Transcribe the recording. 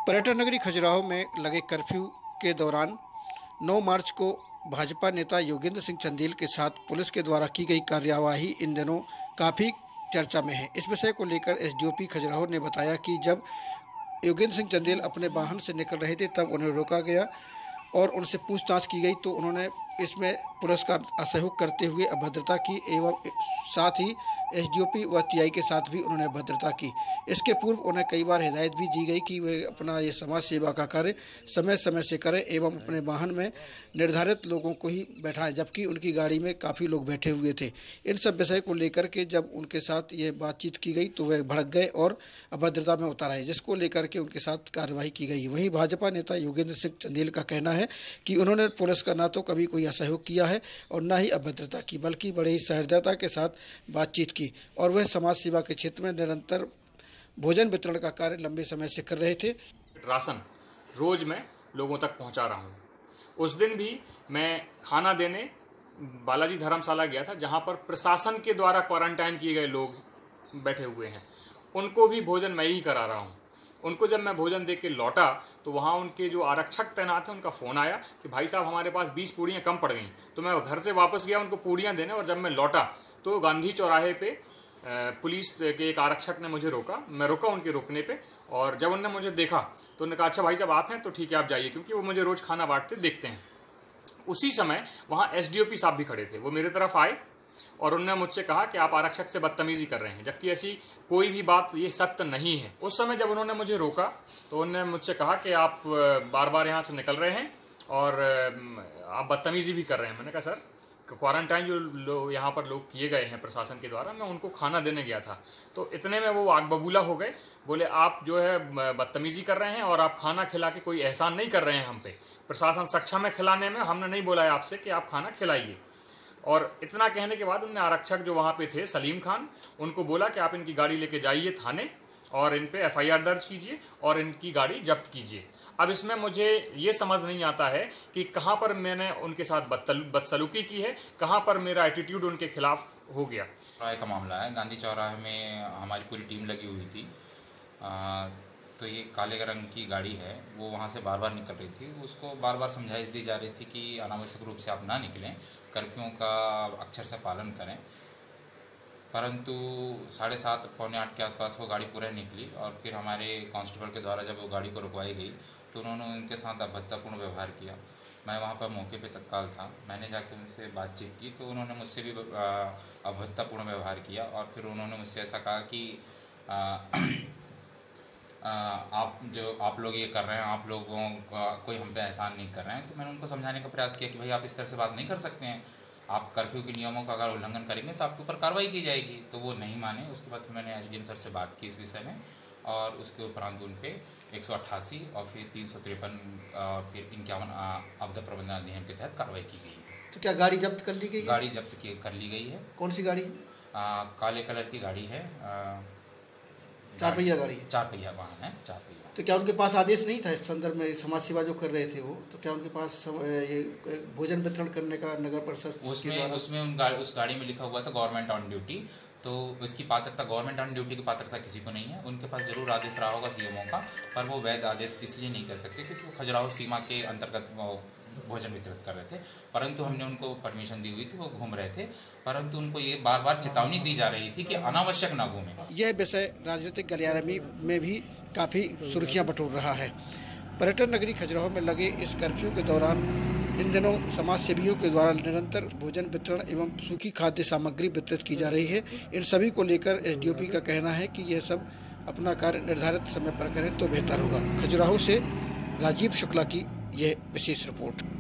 पर्यटन नगरी खजुराहो में लगे कर्फ्यू के दौरान 9 मार्च को भाजपा नेता योगेंद्र सिंह चंदेल के साथ पुलिस के द्वारा की गई कार्यवाही इन दिनों काफ़ी चर्चा में है। इस विषय को लेकर एसडीओपी खजुराहो ने बताया कि जब योगेंद्र सिंह चंदेल अपने वाहन से निकल रहे थे तब उन्हें रोका गया और उनसे पूछताछ की गई, तो उन्होंने इसमें पुलिस का असहयोग करते हुए अभद्रता की एवं साथ ही एसडीओपी व टीआई के साथ भी उन्होंने अभद्रता की। इसके पूर्व उन्हें कई बार हिदायत भी दी गई कि वे अपना ये समाज सेवा का कार्य समय समय से करें एवं अपने वाहन में निर्धारित लोगों को ही बैठाएं, जबकि उनकी गाड़ी में काफ़ी लोग बैठे हुए थे। इन सब विषय को लेकर के जब उनके साथ ये बातचीत की गई तो वे भड़क गए और अभद्रता में उतर आए, जिसको लेकर के उनके साथ कार्रवाई की गई। वहीं भाजपा नेता योगेंद्र सिंह चंदेल का कहना है कि उन्होंने पुलिस का ना तो कभी कोई असहयोग किया है और न ही अभद्रता की, बल्कि बड़े ही सहृदयता के साथ बातचीत की और वह समाज सेवा के क्षेत्र में निरंतर भोजन वितरण का कार्य लंबे समय से कर रहे थे। राशन रोज मैं लोगों तक पहुंचा रहा हूं। उस दिन भी मैं खाना देने बालाजी धर्मशाला गया था, जहां पर प्रशासन के द्वारा क्वारंटाइन किए गए लोग बैठे हुए हैं, उनको भी भोजन मैं ही करा रहा हूं। उनको जब मैं भोजन दे के लौटा तो वहाँ उनके जो आरक्षक तैनात हैं उनका फ़ोन आया कि भाई साहब हमारे पास 20 पूड़ियाँ कम पड़ गई। तो मैं घर से वापस गया उनको पूड़ियाँ देने, और जब मैं लौटा तो गांधी चौराहे पे पुलिस के एक आरक्षक ने मुझे रोका। मैं रुका उनके रुकने पे, और जब उन्होंने मुझे देखा तो उन्होंने कहा अच्छा भाई साहब आप हैं तो ठीक है आप जाइए, क्योंकि वो मुझे रोज़ खाना बांटते देखते हैं। उसी समय वहाँ एसडीओपी साहब भी खड़े थे। वो मेरी तरफ आए और उन्होंने मुझसे कहा कि आप आरक्षक से बदतमीजी कर रहे हैं, जबकि ऐसी कोई भी बात ये सत्य नहीं है। उस समय जब उन्होंने मुझे रोका तो उन्होंने मुझसे कहा कि आप बार बार यहाँ से निकल रहे हैं और आप बदतमीजी भी कर रहे हैं। मैंने कहा सर क्वारंटाइन जो यहाँ पर लोग किए गए हैं प्रशासन के द्वारा, मैं उनको खाना देने गया था। तो इतने में वो आग बबूला हो गए, बोले आप जो है बदतमीजी कर रहे हैं और आप खाना खिला के कोई एहसान नहीं कर रहे हैं हम पे। प्रशासन सक्षम है खिलाने में, हमने नहीं बोला है आपसे कि आप खाना खिलाइए। और इतना कहने के बाद उन्होंने आरक्षक जो वहाँ पे थे सलीम खान, उनको बोला कि आप इनकी गाड़ी लेके जाइए थाने और इन पे एफआईआर दर्ज कीजिए और इनकी गाड़ी जब्त कीजिए। अब इसमें मुझे ये समझ नहीं आता है कि कहाँ पर मैंने उनके साथ बदसलूकी की है, कहाँ पर मेरा एटीट्यूड उनके खिलाफ हो गया। राय का मामला है। गांधी चौराहे में हमारी पूरी टीम लगी हुई थी। तो ये काले रंग की गाड़ी है, वो वहाँ से बार बार निकल रही थी। उसको बार बार समझाइश दी जा रही थी कि अनावश्यक रूप से आप ना निकलें, कर्फ्यू का अक्षर से पालन करें। परंतु 7:30 पौने 8 के आसपास वो गाड़ी पूरा निकली और फिर हमारे कांस्टेबल के द्वारा जब वो गाड़ी को रुकवाई गई तो उन्होंने उनके साथ अभद्रतापूर्ण व्यवहार किया। मैं वहाँ पर मौके पे तत्काल था। मैंने जाके उनसे बातचीत की तो उन्होंने मुझसे भी अभद्रतापूर्ण व्यवहार किया और फिर उन्होंने मुझसे ऐसा कहा कि आप लोग ये कर रहे हैं, आप लोगों कोई हम पे एहसान नहीं कर रहे हैं। तो मैंने उनको समझाने का प्रयास किया कि भाई आप इस तरह से बात नहीं कर सकते हैं, आप कर्फ्यू के नियमों का अगर उल्लंघन करेंगे तो आपके ऊपर कार्रवाई की जाएगी। तो वो नहीं माने। उसके बाद मैंने एसडीएम सर से बात की इस विषय में और उसके उपरांत उन पे 188 और फिर 353 और फिर 51 आपदा प्रबंधन अधिनियम के तहत कार्रवाई की गई है। तो क्या गाड़ी जब्त कर ली गई? गाड़ी जब्त कर ली गई है। कौन सी गाड़ी? काले कलर की गाड़ी है। 4 पहिया गाड़ी? 4 पहिया वाहन है, 4 पहिया। तो क्या उनके पास आदेश नहीं था इस संदर्भ में, समाज सेवा जो कर रहे थे वो, तो क्या उनके पास ये भोजन वितरण करने का नगर परिषद उसमें उस गाड़ी में लिखा हुआ था गवर्नमेंट ऑन ड्यूटी। तो इसकी पात्रता, गवर्नमेंट ऑन ड्यूटी की पात्रता किसी को नहीं है। उनके पास जरूर आदेश रहा होगा सीएमओ का, पर वो वैध आदेश इसलिए नहीं कर सकते क्योंकि वो खजुराहो सीमा के अंतर्गत भोजन वितरित कर रहे थे। परंतु हमने उनको परमिशन दी हुई थी, वो घूम रहे थे, परंतु उनको ये बार बार चेतावनी दी जा रही थी कि अनावश्यक ना घूमें। यह विषय राजनीतिक गलियारे में भी काफ़ी सुर्खियां बटोर रहा है। पर्यटन नगरी खजुराहो में लगे इस कर्फ्यू के दौरान इन दिनों समाज सेवियों के द्वारा निरंतर भोजन वितरण एवं सूखी खाद्य सामग्री वितरित की जा रही है। इन सभी को लेकर एसडीओपी का कहना है कि यह सब अपना कार्य निर्धारित समय पर करें तो बेहतर होगा। खजुराहो से राजीव शुक्ला की यह विशेष रिपोर्ट।